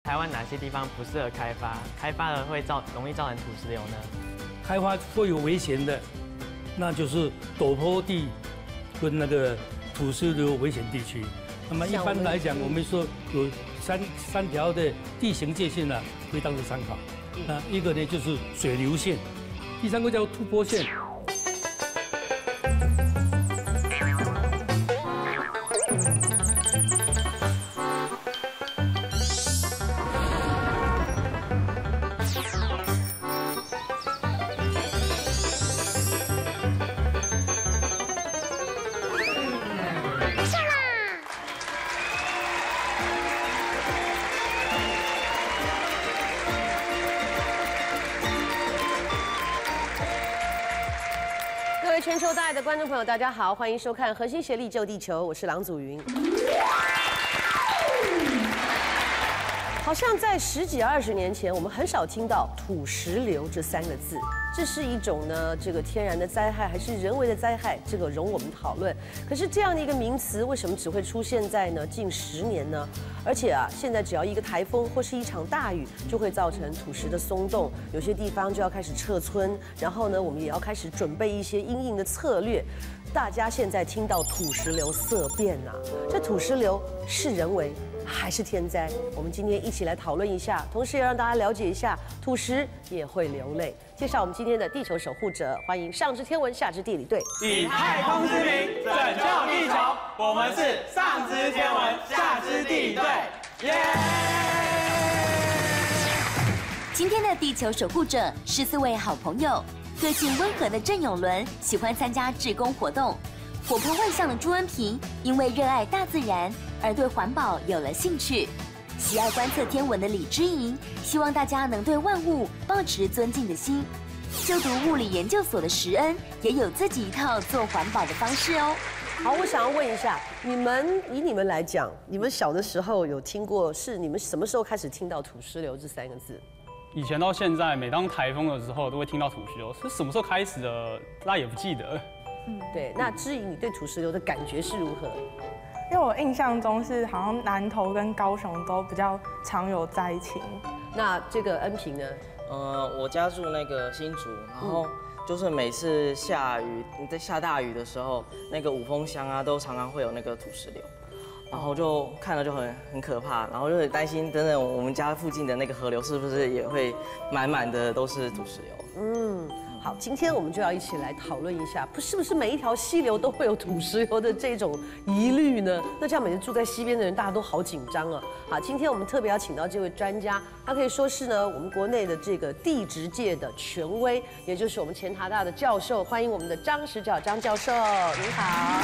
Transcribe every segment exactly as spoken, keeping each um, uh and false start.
台湾哪些地方不适合开发？开发了会造容易造成土石流呢？ 开发会有危险的，那就是陡坡地跟那个土石流危险地区。那么一般来讲，我们说有三三条的地形界限呢，可以当做参考。那一个呢就是水流线，第三个叫突坡线。 全球大爱的观众朋友，大家好，欢迎收看《核心协力救地球》，我是郎祖云。好像在十几二十年前，我们很少听到土石流这三个字。这是一种呢，这个天然的灾害还是人为的灾害？这个容我们讨论。可是这样的一个名词，为什么只会出现在呢近十年呢？而且啊，现在只要一个台风或是一场大雨，就会造成土石的松动，有些地方就要开始撤村，然后呢，我们也要开始准备一些因应的策略。大家现在听到土石流色变啊，这土石流是人为还是天灾？我们今天一起来讨论一下，同时也让大家了解一下，土石也会流泪。介绍我们今天的地球守护者，欢迎上知天文下知地理队， 以太空之名拯救地球，我们是上知天文下知地理队，耶！ 今天的地球守护者是四位好朋友，个性温和的郑永伦喜欢参加志工活动，活泼外向的朱恩平因为热爱大自然而对环保有了兴趣。喜爱观测天文的李之莹，希望大家能对万物抱持尊敬的心。就读物理研究所的石恩，也有自己一套做环保的方式哦。 好，我想要问一下，你们以你们来讲，你们小的时候有听过？是你们什么时候开始听到土石流这三个字？ 以前到现在，每当台风的时候，都会听到土石流。是什么时候开始的？大家也不记得。 嗯，对。那之莹，你对土石流的感觉是如何？ 因为我印象中是好像南投跟高雄都比较常有灾情。 那这个恩平呢？ 呃，我家住那个新竹，然后就是每次下雨，在下大雨的时候，那个五峰乡啊，都常常会有那个土石流，然后就看了就很很可怕，然后就很担心，等等我们家附近的那个河流是不是也会满满的都是土石流？嗯。好，今天我们就要一起来讨论一下，不是不是每一条溪流都会有土石流的这种疑虑呢？那这样每次住在溪边的人，大家都好紧张啊！好，今天我们特别要请到这位专家，他可以说是呢我们国内的这个地质界的权威，也就是我们前台大的教授，欢迎我们的张石角张教授，您好。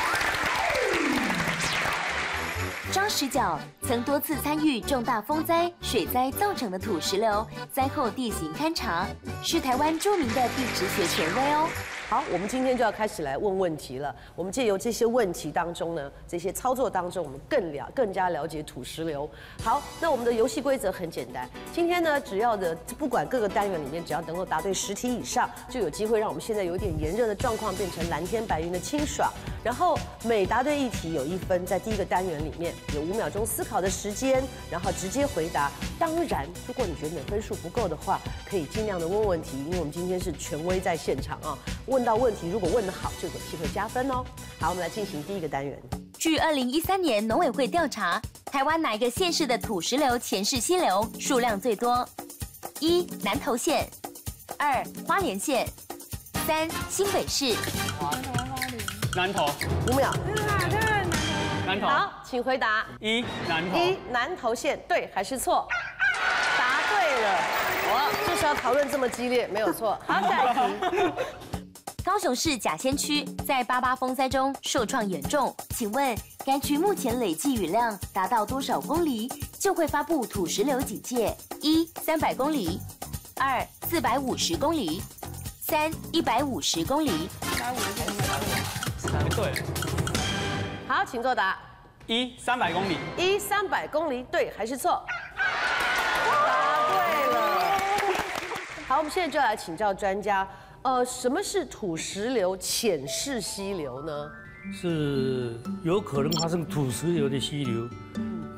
张石角曾多次参与重大风灾、水灾造成的土石流灾后地形勘察，是台湾著名的地质学权威哦。 好，我们今天就要开始来问问题了。我们借由这些问题当中呢，这些操作当中，我们更了更加了解土石流。好，那我们的游戏规则很简单，今天呢，只要的不管各个单元里面，只要能够答对十题以上，就有机会让我们现在有点炎热的状况变成蓝天白云的清爽。然后每答对一题有一分，在第一个单元里面有五秒钟思考的时间，然后直接回答。当然，如果你觉得你的分数不够的话，可以尽量的问问题，因为我们今天是权威在现场啊。问到问题，如果问得好，就有机会加分哦。好，我们来进行第一个单元。 据二零一三年农委会调查，台湾哪一个县市的土石流前世溪流数量最多？一、南投县；二、花莲县；三、新北市。 南投。 五秒。 南投。 好，请回答。 一、南投。 一、南投县，对还是错？答对了。哇，就是要讨论这么激烈，没有错。好，下一题。 高雄市甲仙区在八八风灾中受创严重，请问该区目前累计雨量达到多少公厘就会发布土石流警戒？一、三百公里；二、四百五十公里；三、一百五十公里。一百五十公里。对。 好，请作答。 一、三百公里。 一、三百公里，对还是错？答对了。好，我们现在就来请教专家。呃，什么是土石流浅式溪流呢？ 是有可能发生土石流的溪流，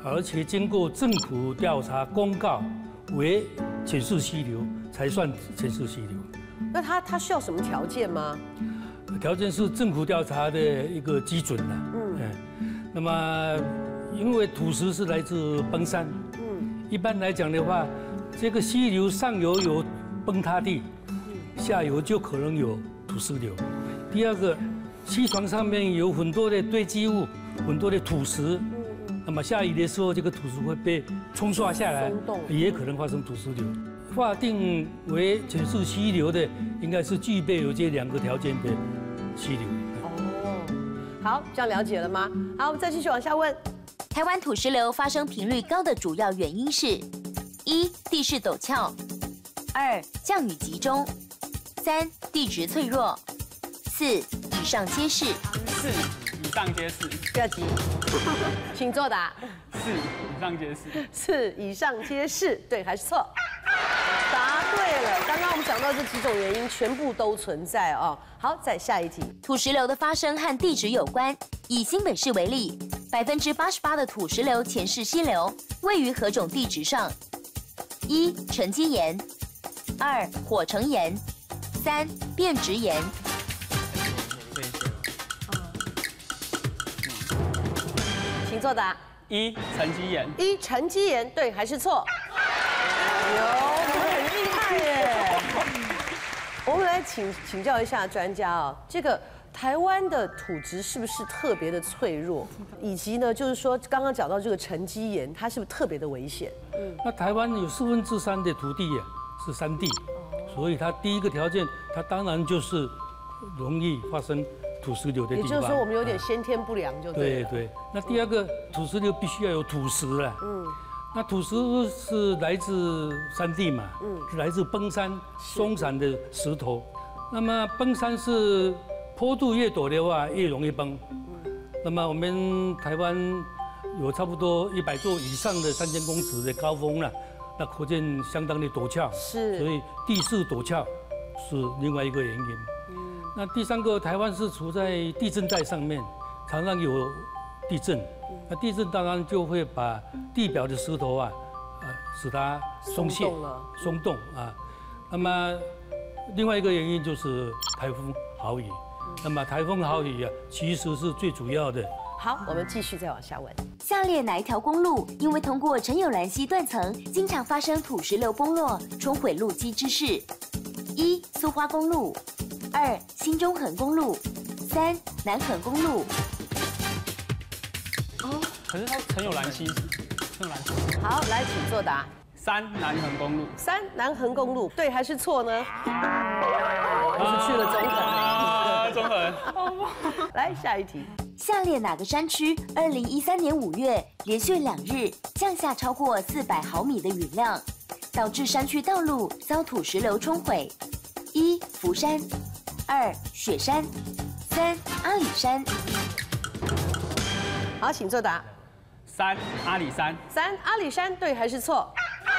而且经过政府调查公告为浅式溪流才算浅式溪流。 那它它需要什么条件吗？ 条件是政府调查的一个基准啦。嗯，那么因为土石是来自崩山，嗯，一般来讲的话，这个溪流上游有崩塌地，下游就可能有土石流。第二个，溪床上面有很多的堆积物，很多的土石，那么下雨的时候，这个土石会被冲刷下来，也可能发生土石流。划定为浅式溪流的，应该是具备有这两个条件的溪流。 哦，好，这样了解了吗？好，我们再继续往下问。 台湾土石流发生频率高的主要原因是：一、地势陡峭；二、降雨集中；三、地质脆弱；四、以上皆是。 四，以上皆是。 不要急，请作答。 四，以上皆是。 四，以上皆是，对还是错？答对了，刚刚我们讲到这几种原因全部都存在哦。好，再下一题。 土石流的发生和地质有关。以新北市为例，百分之八十八的土石流浅式溪流位于何种地质上？一、沉积岩；二、火成岩；三、变质岩。 请作答。 一、沉积岩。 一、沉积岩，对还是错？有，你们很厉害耶！我们来请请教一下专家啊，这个台湾的土质是不是特别的脆弱？以及呢，就是说刚刚讲到这个沉积岩，它是不是特别的危险？ 嗯，那台湾有四分之三的土地呀是山地，所以它第一个条件，它当然就是容易发生土石流的地方。 也就是说，我们有点先天不良就对了。 对对。那第二个，土石流必须要有土石了。嗯。那土石是来自山地嘛，嗯，是来自崩山、松散的石头。那么崩山是坡度越陡的话，越容易崩。嗯，那么我们台湾有差不多一百座以上的三千公尺的高峰了，那可见相当的陡峭。 是， 所以地势陡峭是另外一个原因。嗯，那第三个，台湾是处在地震带上面，常常有地震。那地震当然就会把地表的石头啊，呃，使它松懈、松动啊。那么另外一个原因就是台风豪雨。那么台风豪雨啊，其实是最主要的。 好，我们继续再往下问。 下列哪一条公路因为通过陈有兰溪断层，经常发生土石流崩落、冲毁路基之事？一、苏花公路；二、新中横公路；三、南横公路。 可是它陈有兰溪，陈有兰溪。 好，来，请作答。 三、南横公路。 三、南横公路，对还是错呢？我是去了中横。 啊，中横。 来，下一题。 下列哪个山区二零一三年五月连续两日降下超过四百毫米的雨量，导致山区道路遭土石流冲毁？一、福山；二、雪山；三、阿里山。 好，请作答。 三、阿里山。 三、阿里山，对还是错？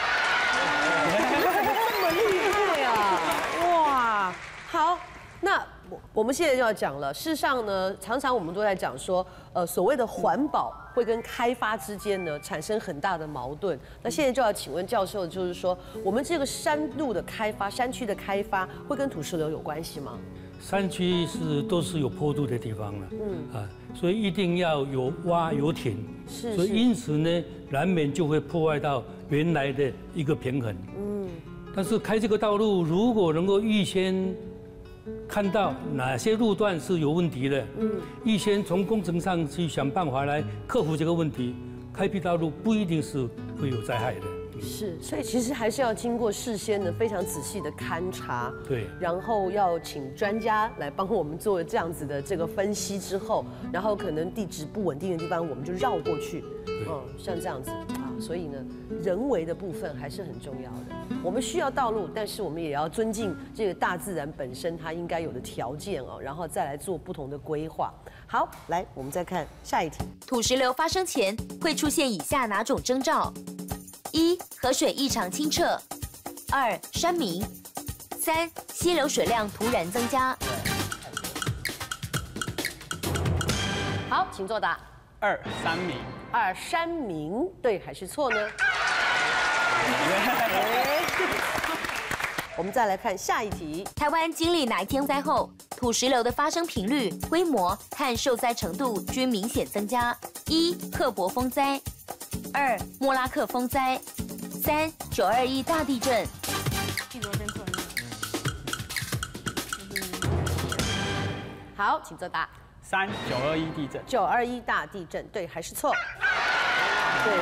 这么厉害啊！哇，好，那我我们现在就要讲了。事实上呢，常常我们都在讲说，呃，所谓的环保会跟开发之间呢产生很大的矛盾。那现在就要请问教授，就是说，我们这个山路的开发、山区的开发，会跟土石流有关系吗？ 山区是都是有坡度的地方了，嗯啊，所以一定要有挖有填， 是， 所以因此呢，难免就会破坏到原来的一个平衡，嗯。但是开这个道路，如果能够预先看到哪些路段是有问题的，嗯，预先从工程上去想办法来克服这个问题，开辟道路不一定是会有灾害的。 是，所以其实还是要经过事先的非常仔细的勘察， 对， 然后要请专家来帮我们做这样子的这个分析之后，然后可能地质不稳定的地方我们就绕过去，嗯，像这样子啊，所以呢，人为的部分还是很重要的。我们需要道路，但是我们也要尊敬这个大自然本身它应该有的条件哦，然后再来做不同的规划。好，来，我们再看下一题。 土石流发生前会出现以下哪种征兆？一、河水异常清澈；二、山明；三、溪流水量突然增加。 好，请作答。 二、山明。 二山明，对还是错呢？我们再来看下一题。 台湾经历哪一天灾后，土石流的发生频率、规模和受灾程度均明显增加？一、克伯风灾；二、莫拉克风灾；三、九二一大地震。 好，请作答。 三九二一地震。 九二一大地震，对还是错？对。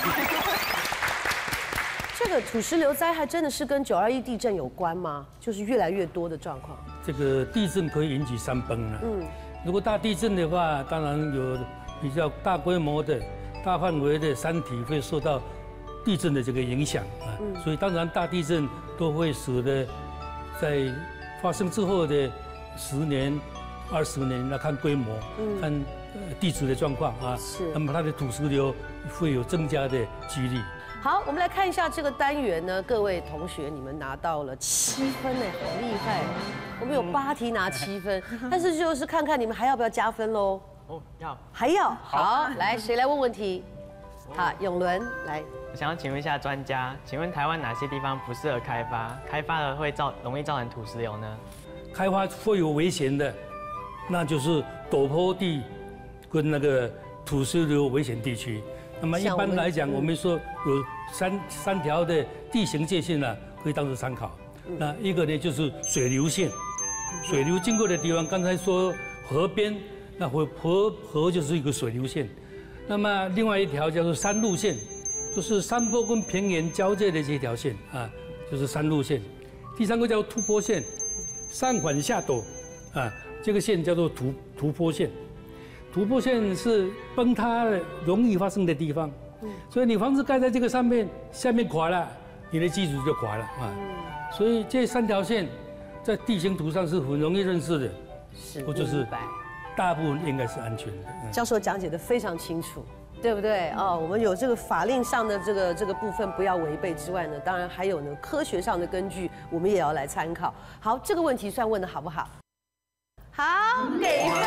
这个土石流灾害真的是跟九二一地震有关吗？就是越来越多的状况。 这个地震可以引起山崩啊。嗯。如果大地震的话，当然有比较大规模的、大范围的山体会受到地震的这个影响啊。嗯。所以当然大地震都会使得在发生之后的十年、二十年来看规模，嗯、看地质的状况啊。是。那么它的土石流会有增加的几率。 好，我们来看一下这个单元呢，各位同学，你们拿到了七分呢，好厉害！我们有八题拿七分，但是就是看看你们还要不要加分喽？ 哦，要， 还要。好，来，谁来问问题？好，永伦来。 我想要请问一下专家，请问台湾哪些地方不适合开发？开发了会造容易造成土石流呢？ 开发会有危险的，那就是陡坡地跟那个土石流危险地区。那么一般来讲，我们说有三三条的地形界限呢，可以当做参考。那一个呢就是水流线，水流经过的地方，刚才说河边，那河河河就是一个水流线。那么另外一条叫做山路线，就是山坡跟平原交界的这条线啊，就是山路线。第三个叫突坡线，上缓下陡啊，这个线叫做突突坡线。突坡线是崩塌容易发生的地方，所以你房子盖在这个上面，下面垮了，你的基础就垮了啊。所以这三条线在地形图上是很容易认识的， 是， 或者是大部分应该是安全的。 教授讲解得非常清楚，对不对？哦，我们有这个法令上的这个这个部分不要违背之外呢，当然还有呢科学上的根据，我们也要来参考。好，这个问题算问得好不好？好，给分。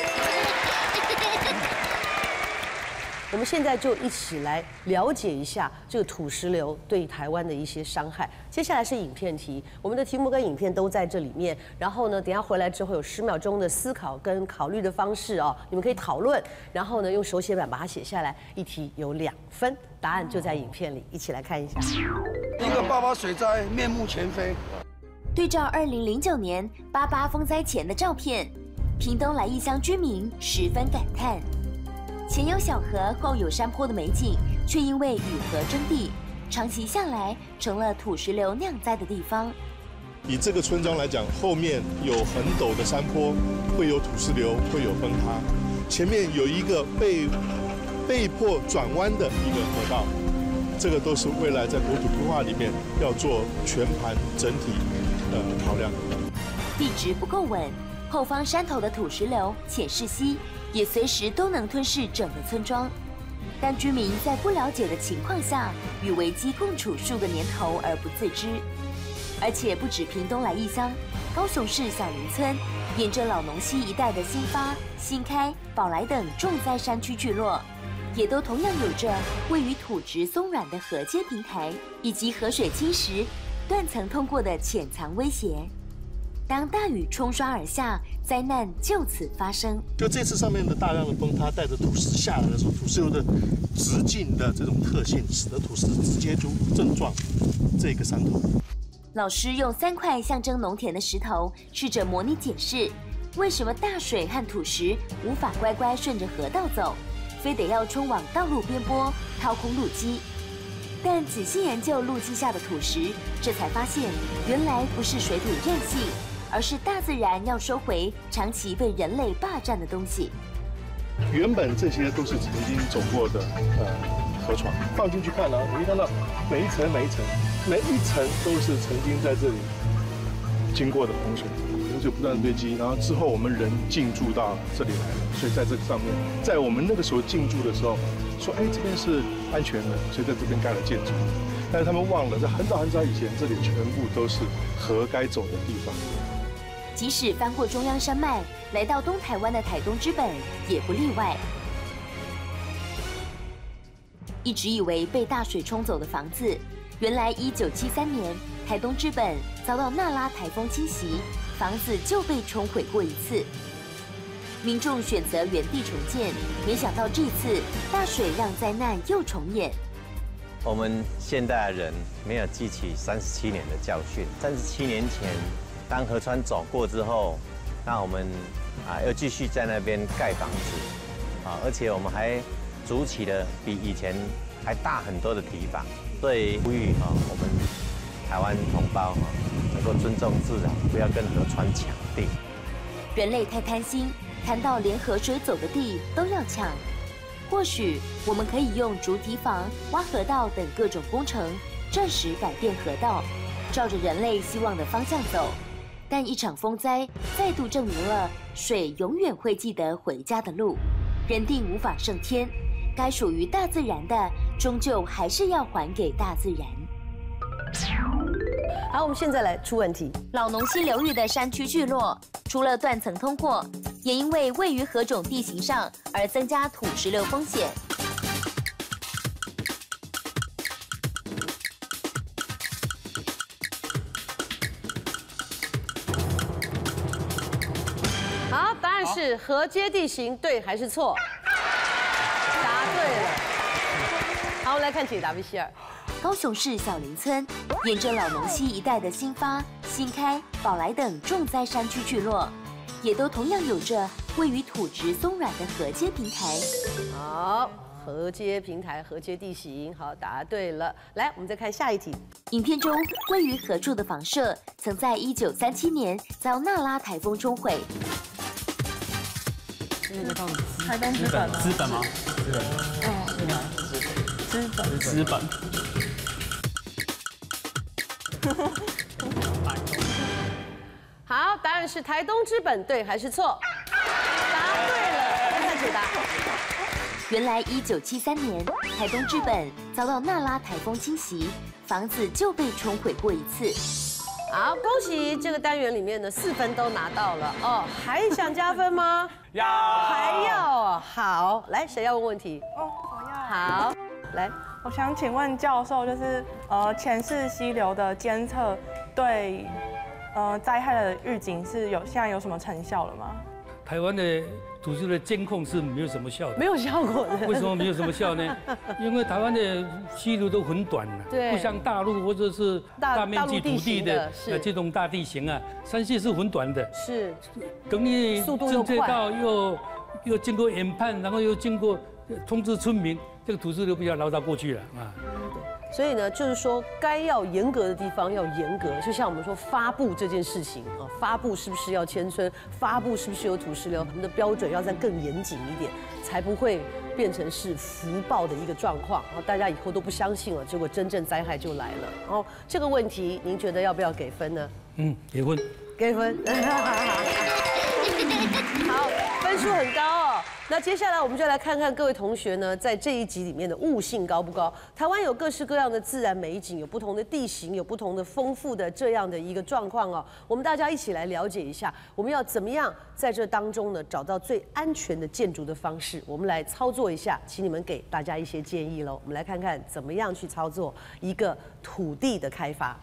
我们现在就一起来了解一下这个土石流对台湾的一些伤害。接下来是影片题，我们的题目跟影片都在这里面。然后呢，等一下回来之后有十秒钟的思考跟考虑的方式哦，你们可以讨论，然后呢用手写板把它写下来。一题有两分，答案就在影片里，一起来看一下。 一个八八水灾，面目全非。 对照二零零九年八八风灾前的照片，屏东来义乡居民十分感叹。前有小河，后有山坡的美景，却因为与河争地，长期下来成了土石流酿灾的地方。 以这个村庄来讲，后面有很陡的山坡，会有土石流，会有崩塌；前面有一个被被迫转弯的一个河道，这个都是未来在国土规划里面要做全盘整体的考量。 地质不够稳，后方山头的土石流浅势溪也随时都能吞噬整个村庄，但居民在不了解的情况下，与危机共处数个年头而不自知。而且不止屏东来义乡，高雄市小林村，沿着老农溪一带的新发、新开、宝来等重灾山区聚落，也都同样有着位于土质松软的河阶平台，以及河水侵蚀、断层通过的潜藏威胁。当大雨冲刷而下，灾难就此发生。 就这次上面的大量的崩塌，带着土石下来的时候，土石流的直径的这种特性，使得土石直接就正撞这个山头。 老师用三块象征农田的石头，试着模拟解释，为什么大水和土石无法乖乖顺着河道走，非得要冲往道路边坡，掏空路基。但仔细研究路基下的土石，这才发现，原来不是水土任性，而是大自然要收回长期被人类霸占的东西。 原本这些都是曾经走过的呃河床，放进去看呢、啊，你会看到每一层每一层每一层都是曾经在这里经过的洪水，洪水不断堆积，然后之后我们人进驻到这里来了，所以在这个上面，在我们那个时候进驻的时候，说哎这边是安全的，所以在这边盖了建筑。但是他们忘了，在很早很早以前，这里全部都是河该走的地方。 即使翻过中央山脉，来到东台湾的台东之本也不例外。 一直以为被大水冲走的房子，原来一九七三年台东知本遭到那拉台风侵袭，房子就被冲毁过一次。民众选择原地重建，没想到这次大水让灾难又重演。 我们现代人没有记起三十七年的教训。三十七年前，当河川走过之后，那我们啊又继续在那边盖房子，啊，而且我们还筑起了比以前还大很多的堤防。所以呼吁哈，我们台湾同胞哈，能够尊重自然，不要跟河川抢地。 人类太贪心，谈到连河水走的地都要抢。或许我们可以用筑堤防、挖河道等各种工程，暂时改变河道，照着人类希望的方向走。但一场风灾再度证明了，水永远会记得回家的路。人定无法胜天，该属于大自然的，终究还是要还给大自然。 好，我们现在来出问题。 老农溪流域的山区聚落，除了断层通过，也因为位于何种地形上而增加土石流风险。 好，答案是河阶地形，对还是错？答对了。好，我们来看解答 V C R。 高雄市小林村沿着老农溪一带的新发、新开、宝来等重灾山区聚落，也都同样有着位于土质松软的河阶平台。 好，河阶平台、河阶地形，好，答对了。来，我们再看下一题。 影片中位于何处的房舍，曾在一九三七年遭那拉台风冲毁。 那个到底台东资本资本吗？资本。 嗯，对吧？资本。 资本。 好，答案是台东之本，对还是错？答对了，来看解答。 原来一九七三年，台东知本遭到那拉台风侵袭，房子就被冲毁过一次。 好，恭喜这个单元里面的四分都拿到了哦，还想加分吗？ 要， 还要哦。好，来，谁要问问题？ 哦，我要。 好，来， 我想请问教授，就是呃前世溪流的监测对呃灾害的预警是有现在有什么成效了吗？ 台湾的土石的监控是没有什么效的， 没有效果的。 为什么没有什么效呢？因为台湾的溪流都很短了， 对， 不像大陆或者是大面积土地的呃这种大地形啊，山系是很短的， 是， 等于速度又快， 侦测到又又经过研判，然后又经过通知村民，这个土石流比较牢到过去了啊。 所以呢，就是说该要严格的地方要严格，就像我们说发布这件事情啊，发布是不是要迁村，发布是不是有土石流，我们的标准要再更严谨一点，才不会变成是福报的一个状况，然后大家以后都不相信了，结果真正灾害就来了。然后这个问题，您觉得要不要给分呢？ 嗯，给分。 给分。好，分数很高哦。那接下来我们就来看看各位同学呢，在这一集里面的悟性高不高？台湾有各式各样的自然美景，有不同的地形，有不同的丰富的这样的一个状况哦。我们大家一起来了解一下，我们要怎么样在这当中呢找到最安全的建筑的方式？我们来操作一下，请你们给大家一些建议喽。我们来看看怎么样去操作一个土地的开发。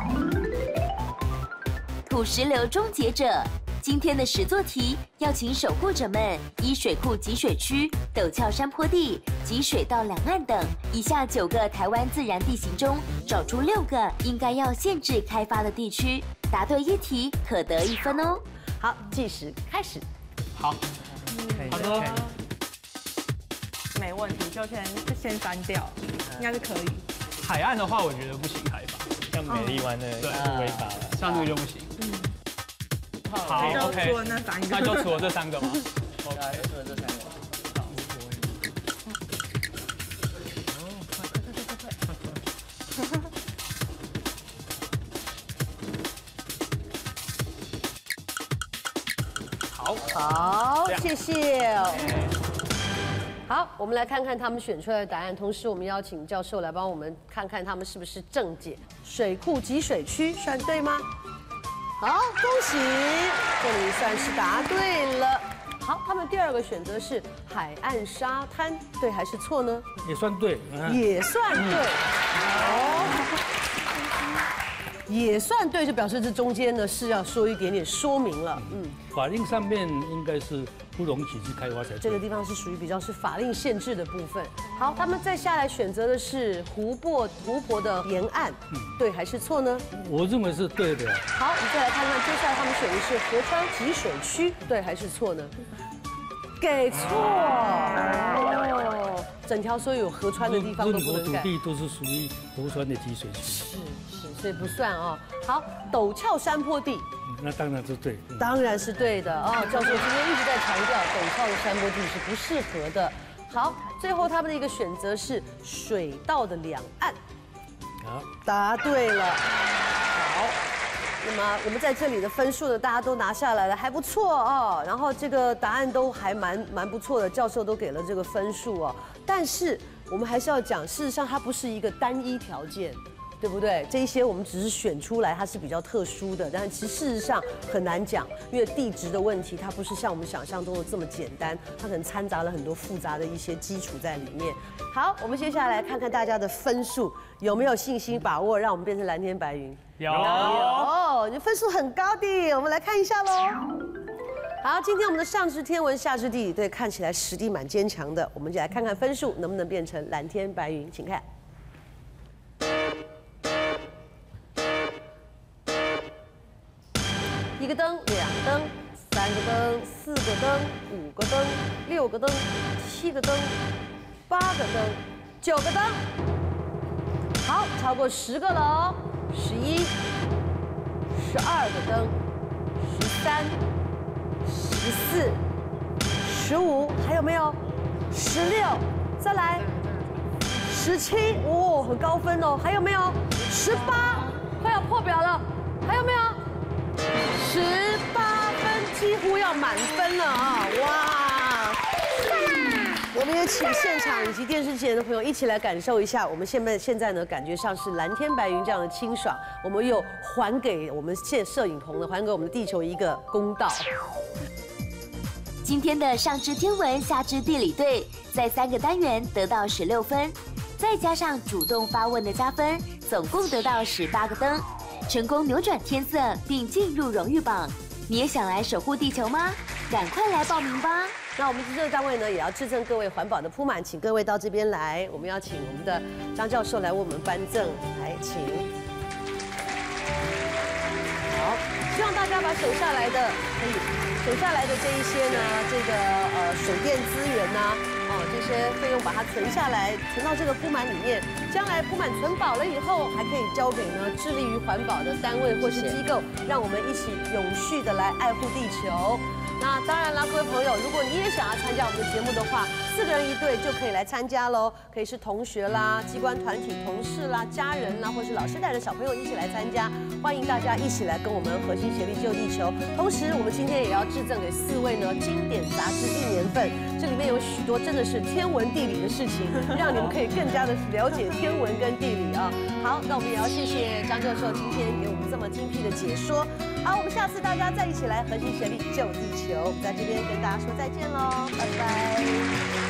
土石流终结者。今天的实作题要请守护者们依水库集水区、陡峭山坡地及水道两岸等以下九个台湾自然地形中，找出六个应该要限制开发的地区。答对一题可得一分哦。 好，计时开始。 好， 好的，没问题，就先就先删掉，应该是可以。 海岸的话，我觉得不行开发， 像美丽湾的对违法了， 像这个就不行。嗯。好 ，OK， 除了那三个， 那就除了这三个嘛。 OK， 除了这三个。 好， 好，谢谢。好，我们来看看他们选出来的答案，同时我们邀请教授来帮我们看看他们是不是正解。水库集水区算对吗？好，恭喜，这里算是答对了。 好，他们第二个选择是海岸沙滩，对还是错呢？ 也算对， 也算对。哦。也算对，就表示这中间呢是要说一点点说明了。嗯， 法令上面应该是不容许去开发才对。 这个地方是属于比较是法令限制的部分。好，他们再下来选择的是湖泊湖泊的沿岸，嗯，对还是错呢？ 我认为是对的。 好，我们再来看看接下来他们选的是河川集水区，对还是错呢？给错。哦，整条所有河川的地方都不能盖。 土地都是属于河川的集水区。 是。所以不算哦。好，陡峭山坡地， 那当然是对， 当然是对的哦。教授今天一直在强调，陡峭的山坡地是不适合的。好，最后他们的一个选择是水道的两岸。好，答对了。好，那么我们在这里的分数呢，大家都拿下来了，还不错哦。然后这个答案都还蛮蛮不错的，教授都给了这个分数哦。但是我们还是要讲，事实上它不是一个单一条件。对不对？这一些我们只是选出来，它是比较特殊的，但其实事实上很难讲，因为地质的问题，它不是像我们想象中的这么简单，它可能掺杂了很多复杂的一些基础在里面。好，我们接下来看看大家的分数有没有信心把握，让我们变成蓝天白云。 有， 有，你分数很高的，我们来看一下喽。好，今天我们的上知天文，下知地理，对，看起来实力蛮坚强的，我们就来看看分数能不能变成蓝天白云，请看。一个灯，两灯，三个灯，四个灯，五个灯，六个灯，七个灯，八个灯，九个灯。好，超过十个了哦。十一、十二个灯，十三、十四、十五，还有没有？十六，再来，十七，哦，很高分哦。还有没有？十八，快要破表了，还有没有？十八分，几乎要满分了啊！哇！我们也请现场以及电视前的朋友一起来感受一下，我们现在现在呢，感觉像是蓝天白云这样的清爽，我们又还给我们现摄影棚的，还给我们的地球一个公道。 今天的上知天文，下知地理队在三个单元得到十六分，再加上主动发问的加分，总共得到十八个灯。成功扭转天色并进入荣誉榜，你也想来守护地球吗？赶快来报名吧！ 那我们执政单位呢，也要致赠各位环保的铺满，请各位到这边来。我们要请我们的张教授来为我们颁赠，来请。好，希望大家把省下来的可以省下来的这一些呢，这个呃水电资源呢、啊。哦，这些费用把它存下来，存到这个铺满里面，将来铺满存饱了以后，还可以交给呢致力于环保的单位或是机构，让我们一起永续的来爱护地球。那当然啦，各位朋友，如果你也想要参加我们的节目的话，四个人一队就可以来参加喽。可以是同学啦、机关团体、同事啦、家人啦，或是老师带着小朋友一起来参加。欢迎大家一起来跟我们合心协力救地球。同时，我们今天也要致赠给四位呢经典杂志一年份，这里面有许多真的是天文地理的事情，让你们可以更加的了解天文跟地理啊。好，那我们也要谢谢张教授今天给我们这么精辟的解说。好，我们下次大家再一起来合心协力救地球。在这边跟大家说再见喽，拜拜。